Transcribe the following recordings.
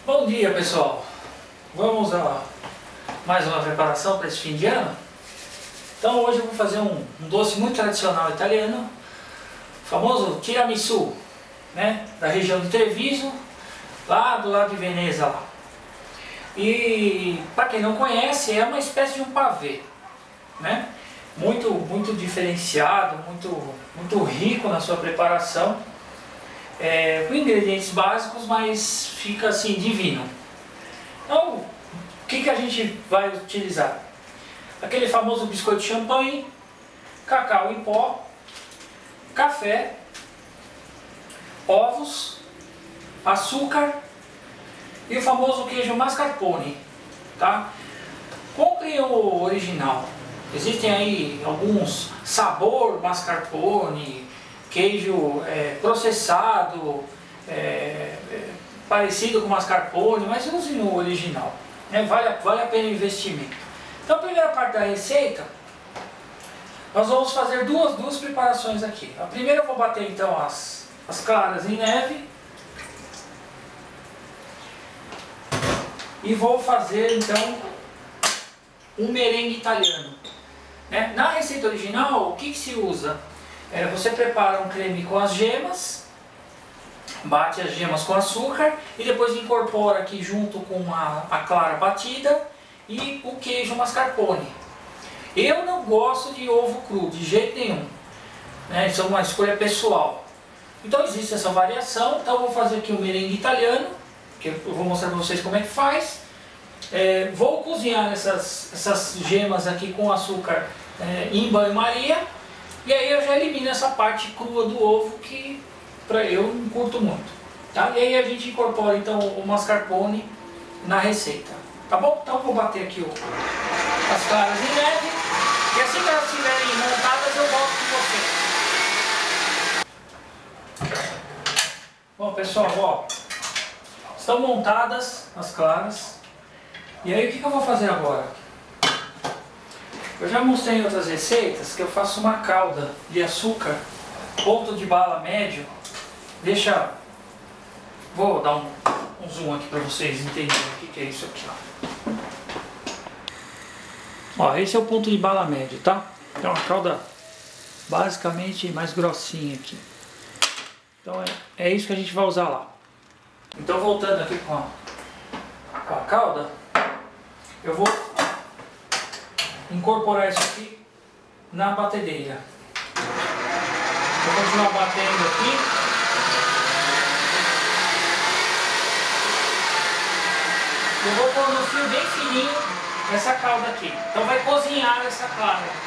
Bom dia, pessoal. Vamos a mais uma preparação para esse fim de ano. Então hoje eu vou fazer um doce muito tradicional italiano, o famoso tiramisu, né? Da região de Treviso, lá do lado de Veneza lá. E para quem não conhece, é uma espécie de um pavê, né? Muito diferenciado, muito rico na sua preparação, com ingredientes básicos, mas fica assim divino. Então, o que a gente vai utilizar? Aquele famoso biscoito de champanhe, cacau em pó, café, ovos, açúcar e o famoso queijo mascarpone, tá? Compre o original. Existem aí alguns sabor mascarpone, queijo processado, parecido com mascarpone, mas use o original, né? Vale a pena o investimento. Então, a primeira parte da receita, nós vamos fazer duas preparações aqui. A primeira eu vou bater então as claras em neve e vou fazer então um merengue italiano, né? Na receita original, o que se usa? Você prepara um creme com as gemas, bate as gemas com açúcar e depois incorpora aqui junto com a clara batida e o queijo mascarpone. Eu não gosto de ovo cru, de jeito nenhum, né? Isso é uma escolha pessoal. Então existe essa variação. Então eu vou fazer aqui o merengue italiano, que eu vou mostrar para vocês como é que faz. Vou cozinhar essas gemas aqui com açúcar em banho-maria. E aí eu já elimino essa parte crua do ovo que eu não curto muito, tá? E aí a gente incorpora então o mascarpone na receita, tá bom? Então eu vou bater aqui as claras em neve e assim que elas estiverem montadas eu volto com vocês. Bom, pessoal, ó, estão montadas as claras. E aí o que eu vou fazer agora? Eu já mostrei em outras receitas que eu faço uma calda de açúcar, ponto de bala médio. Vou dar um zoom aqui para vocês entenderem o que é isso aqui, ó. Esse é o ponto de bala médio, tá? É uma calda basicamente mais grossinha aqui. Então é isso que a gente vai usar lá. Então, voltando aqui com a calda, eu vou incorporar isso aqui na batedeira. Vou continuar batendo aqui. Eu vou pôr no fio bem fininho essa calda aqui. Então vai cozinhar essa clara.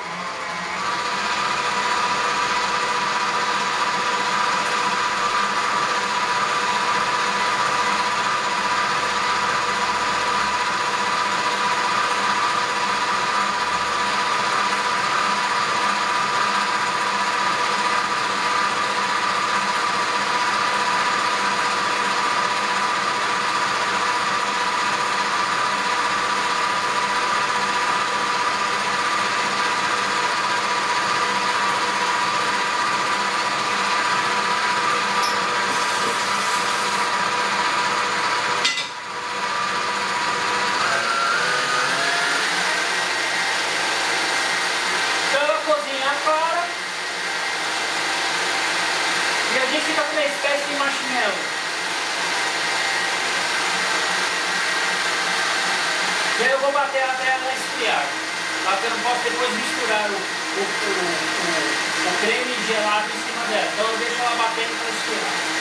E a gente fica com uma espécie de marshmallow. E aí eu vou bater até ela esfriar. Porque eu não posso depois misturar o creme gelado em cima dela. Então eu deixo ela batendo para esfriar.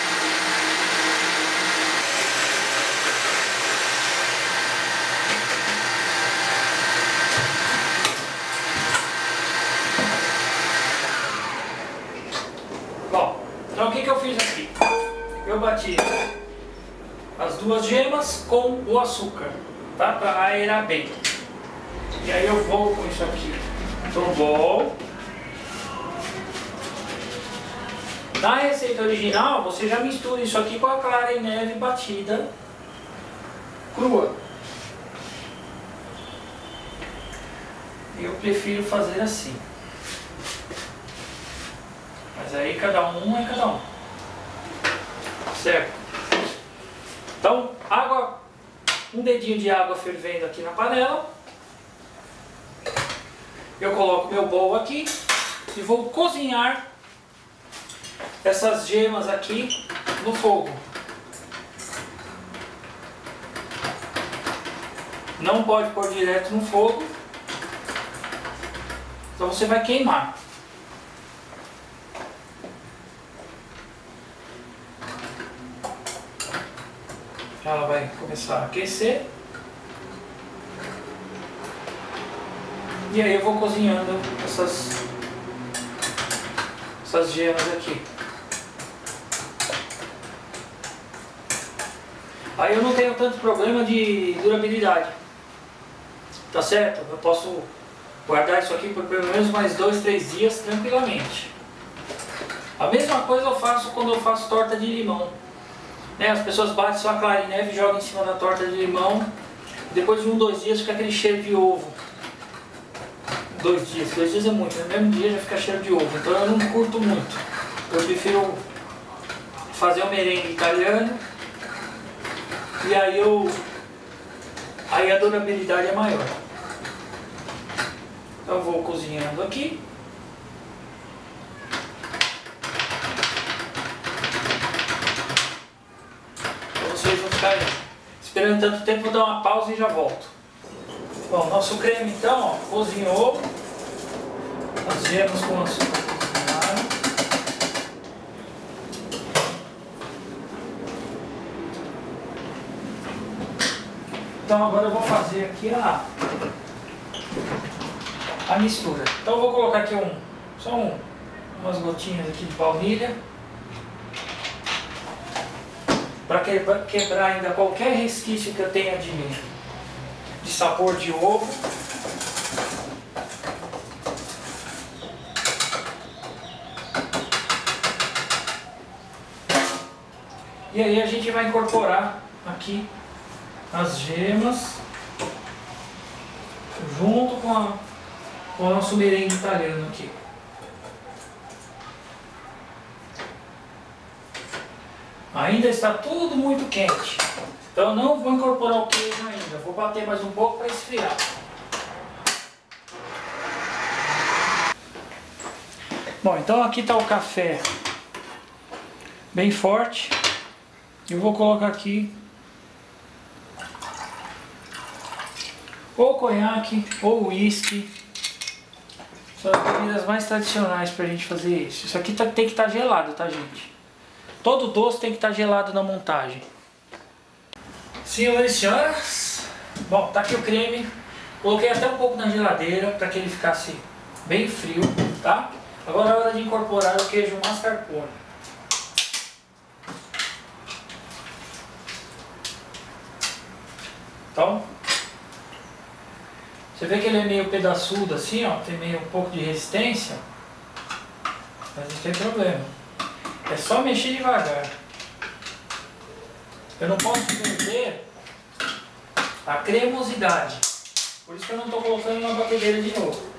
Então o que eu fiz aqui? Eu bati as duas gemas com o açúcar, tá? Para aerar bem. E aí eu vou com isso aqui no bol. Na receita original você já mistura isso aqui com a clara em neve batida crua. Eu prefiro fazer assim. Mas aí cada um é cada um. Certo? Então, água um dedinho de água fervendo aqui na panela. Eu coloco meu bowl aqui e vou cozinhar essas gemas aqui no fogo. Não pode pôr direto no fogo, então você vai queimar. Ela vai começar a aquecer. E aí eu vou cozinhando essas gemas aqui. Aí eu não tenho tanto problema de durabilidade. Tá certo? Eu posso guardar isso aqui por pelo menos mais 2, 3 dias tranquilamente. A mesma coisa eu faço quando eu faço torta de limão. Né? As pessoas batem só a clara em neve e jogam em cima da torta de limão. Depois de 1, 2 dias fica aquele cheiro de ovo. 2 dias é muito, no mesmo dia já fica cheiro de ovo, então eu não curto muito. Eu prefiro fazer o merengue italiano e aí a durabilidade é maior. Então eu vou cozinhando aqui. Então vocês vão ficar esperando tanto tempo, vou dar uma pausa e já volto. Bom, nosso creme então, ó, cozinhou. As gemas com açúcar cozinharam. Então agora eu vou fazer aqui a mistura. Então eu vou colocar aqui umas gotinhas aqui de baunilha. Para quebrar ainda qualquer resquício que eu tenha de sabor de ovo. E aí a gente vai incorporar aqui as gemas junto com o nosso merengue italiano aqui. Ainda está tudo muito quente, então eu não vou incorporar o queijo ainda, vou bater mais um pouco para esfriar. Bom, então aqui está o café bem forte. Eu vou colocar aqui ou conhaque ou uísque. São as bebidas mais tradicionais para a gente fazer isso. Isso aqui tem que estar gelado, tá, gente? Todo doce tem que estar gelado na montagem. Senhoras e senhoras, bom, tá aqui o creme. Coloquei até um pouco na geladeira para que ele ficasse bem frio, tá? Agora é hora de incorporar o queijo mascarpone. Então, você vê que ele é meio pedaçudo assim, ó, tem meio um pouco de resistência, mas não tem problema. É só mexer devagar. Eu não posso perder a cremosidade, por isso que eu não estou colocando na batedeira de novo.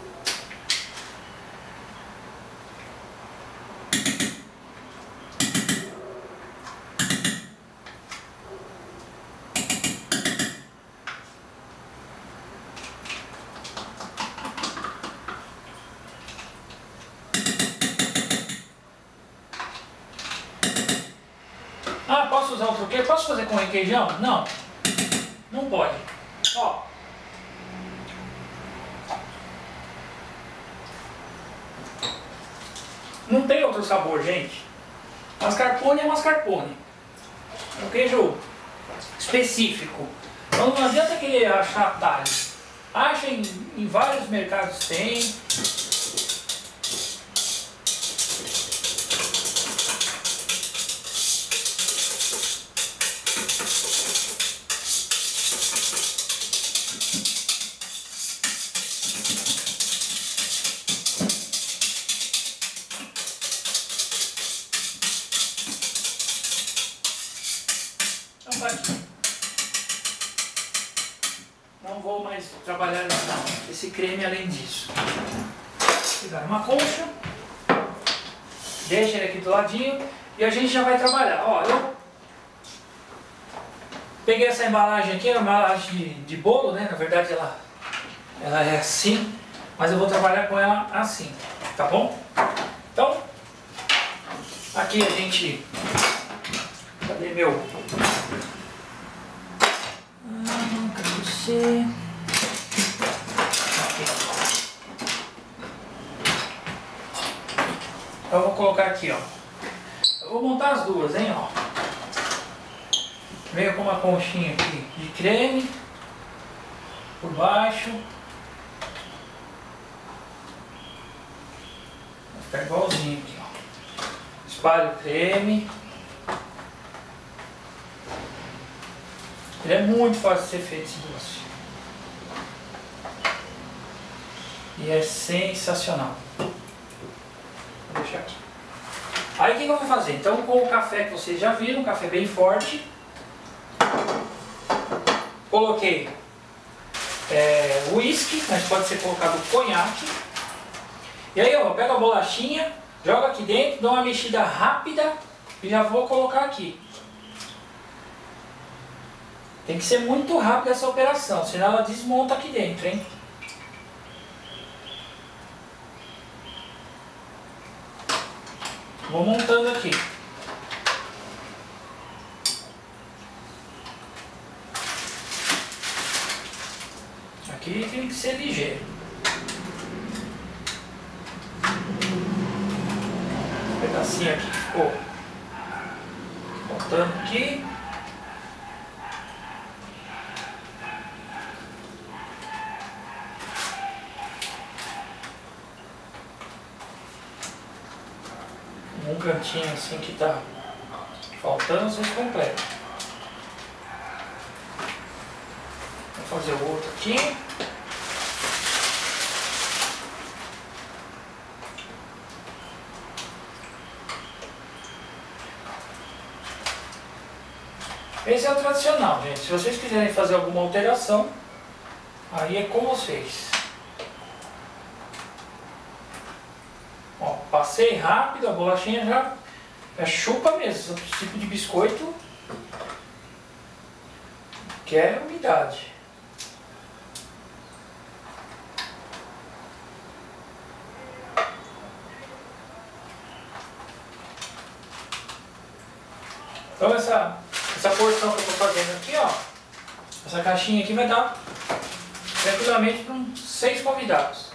Ah, posso usar outro queijo? Posso fazer com requeijão? Não, não pode. Ó, não tem outro sabor, gente. Mascarpone é mascarpone. É um queijo específico. Então não adianta querer achar atalho. Acha em vários mercados, tem. Então tá aqui. Não vou mais trabalhar esse creme além disso. Vou pegar uma concha, deixa ele aqui do ladinho e a gente já vai trabalhar. Ó, Peguei essa embalagem aqui, é uma embalagem de bolo, né? Na verdade ela é assim, mas eu vou trabalhar com ela assim, tá bom? Então, aqui a gente... Cadê meu... cadê você? Eu vou colocar aqui, ó. Eu vou montar as duas, hein, ó. Venho com uma conchinha aqui de creme por baixo. Vai ficar igualzinho aqui, ó. Espalho o creme. Ele é muito fácil de ser feito, esse doce. E é sensacional. Vou deixar aqui. Aí o que eu vou fazer? Então, com o café que vocês já viram, um café bem forte. Coloquei whisky, mas pode ser colocado conhaque. E aí eu pego a bolachinha, jogo aqui dentro, dou uma mexida rápida e já vou colocar aqui. Tem que ser muito rápida essa operação, senão ela desmonta aqui dentro, hein? Vou montando aqui. Aqui tem que ser ligeiro. Um pedacinho aqui ficou faltando aqui. Um cantinho assim que tá faltando, vocês completam. Vou fazer o outro aqui. Esse é o tradicional, gente. Se vocês quiserem fazer alguma alteração, aí é com vocês. Ó, passei rápido, a bolachinha já chupa mesmo. Esse tipo de biscoito quer umidade. Então essa porção que eu estou fazendo aqui, ó, essa caixinha aqui vai dar tranquilamente para uns 6 convidados.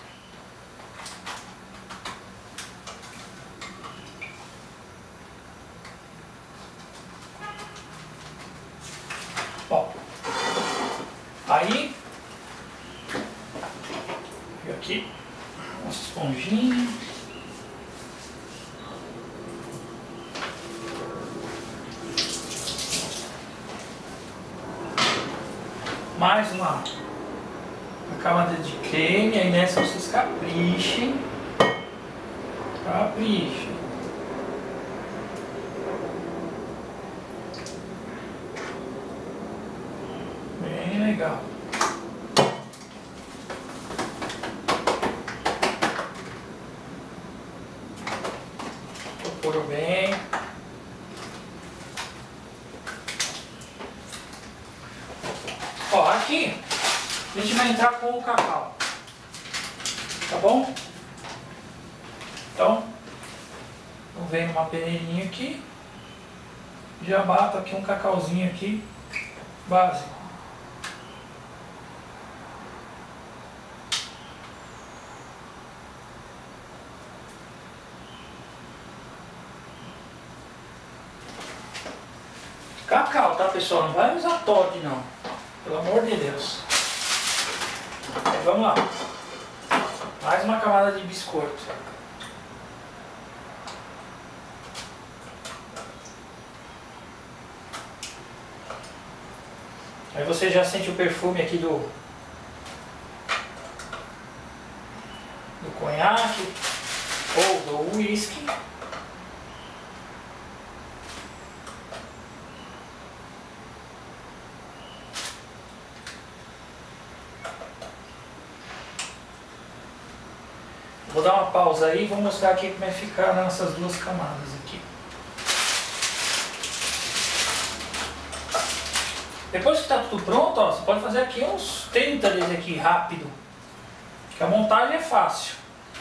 Ó, aí, aqui, nossa esponjinha. Mais uma camada de creme, aí nessa vocês caprichem. Caprichem. Bem legal. Procurou bem. Ó, aqui a gente vai entrar com o cacau, tá bom? Então, eu venho numa peneirinha aqui, já bato aqui um cacauzinho aqui, básico. Cacau, tá, pessoal? Não vai usar Toddy, não. Pelo amor de Deus. Aí, vamos lá. Mais uma camada de biscoito. Aí você já sente o perfume aqui do conhaque ou do whisky. Vou dar uma pausa aí e vou mostrar aqui como vai ficar nessas duas camadas aqui. Depois que está tudo pronto, ó, você pode fazer aqui uns 30 desses aqui rápido. Que a montagem é fácil.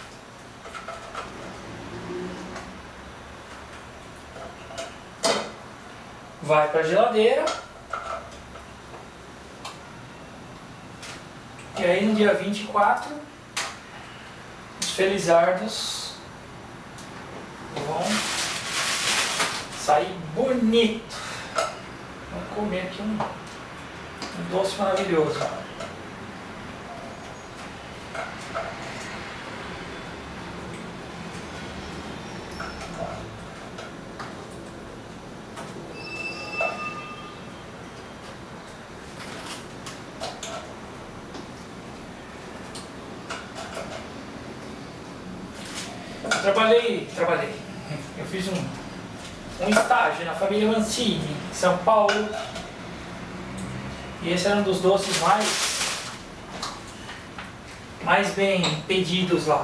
Vai para a geladeira. E aí no dia 24, os felizardos vão sair bonito. Vamos comer aqui um doce maravilhoso. Trabalhei. Eu fiz um estágio na família Mancini, em São Paulo. E esse era um dos doces mais bem pedidos lá.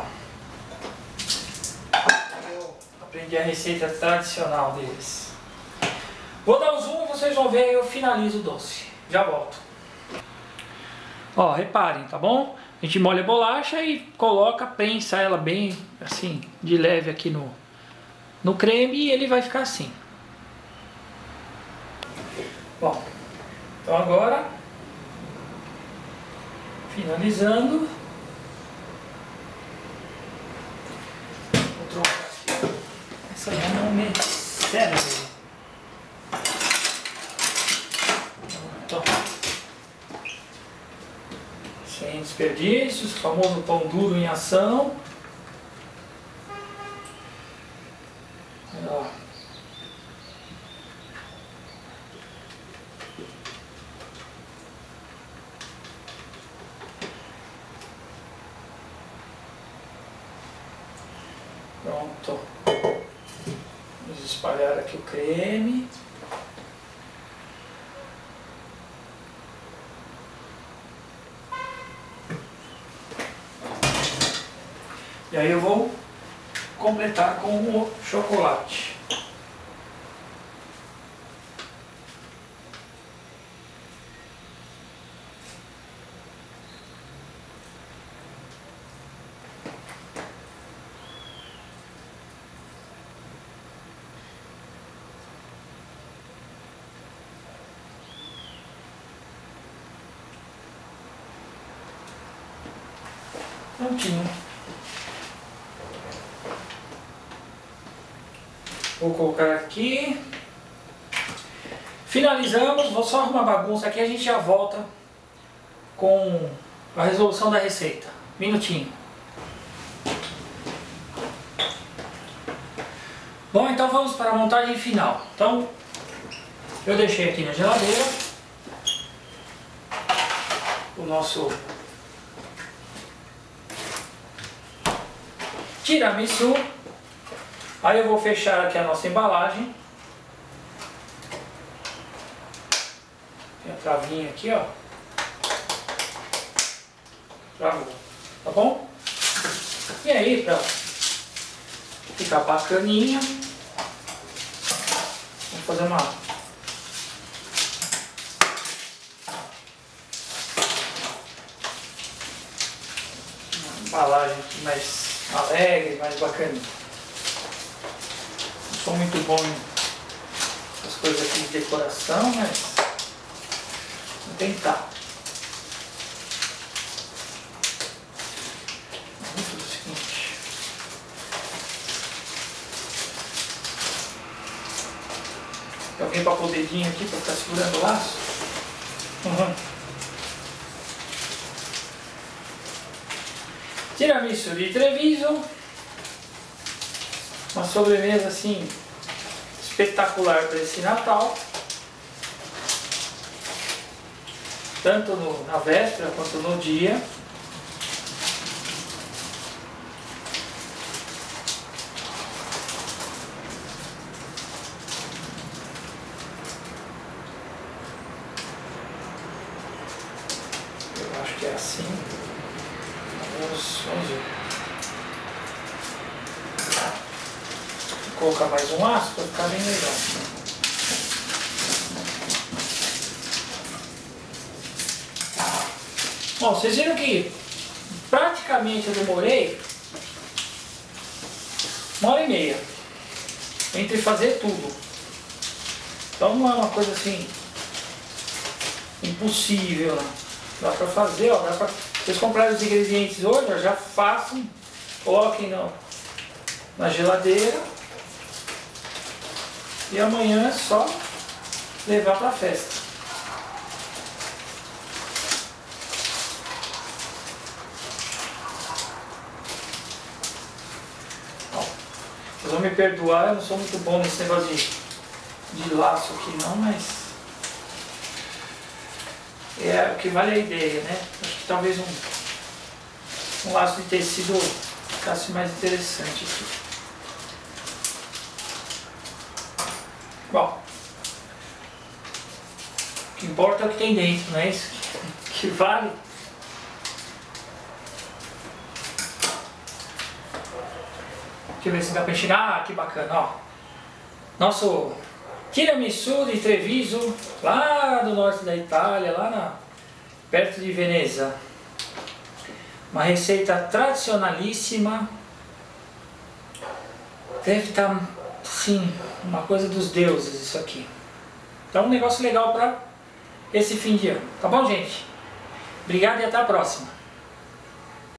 Eu aprendi a receita tradicional deles. Vou dar um zoom e vocês vão ver, eu finalizo o doce. Já volto. Ó, reparem, tá bom? A gente molha a bolacha e coloca, prensa ela bem assim, de leve aqui no creme e ele vai ficar assim. Bom, então agora, finalizando, vou trocar aqui. Essa já não me serve. Então, sem desperdícios, o famoso pão duro em ação. Ó. Pronto. Vamos espalhar aqui o creme. E aí eu vou completar com o chocolate. Prontinho. Vou colocar aqui. Finalizamos. Vou só arrumar bagunça aqui. A gente já volta com a resolução da receita. Minutinho. Bom, então vamos para a montagem final. Então, eu deixei aqui na geladeira o nosso tiramisu. Aí eu vou fechar aqui a nossa embalagem. Tem a travinha aqui, ó. Travou, tá bom? E aí, pra ficar bacaninha, vamos fazer uma embalagem aqui mais alegre, mais bacaninha. Não sou muito bom em essas coisas aqui de decoração, mas vou tentar. Muito do seguinte. Tem alguém para pôr o dedinho aqui para ficar segurando o laço? Tiramisu de Treviso, uma sobremesa assim espetacular para esse Natal, tanto na véspera quanto no dia. Eu acho que é assim. Vamos ver. Vou colocar mais um aço para ficar bem legal. Bom, vocês viram que praticamente eu demorei 1h30 entre fazer tudo. Então não é uma coisa assim impossível, né? Dá pra fazer, ó, dá pra... Vocês comprarem os ingredientes hoje, ó, já façam, coloquem na geladeira e amanhã é só levar pra festa. Vocês vão me perdoar, eu não sou muito bom nesse negócio de laço aqui não, mas é o que vale a ideia, né? Acho que talvez um laço de tecido ficasse mais interessante aqui. Bom, o que importa é o que tem dentro, não é isso que vale? Deixa eu ver se dá pra enxergar. Ah, que bacana, ó. Nosso tiramisu de Treviso, lá do norte da Itália, perto de Veneza. Uma receita tradicionalíssima. Deve estar, sim, uma coisa dos deuses isso aqui. Então um negócio legal para esse fim de ano. Tá bom, gente? Obrigado e até a próxima.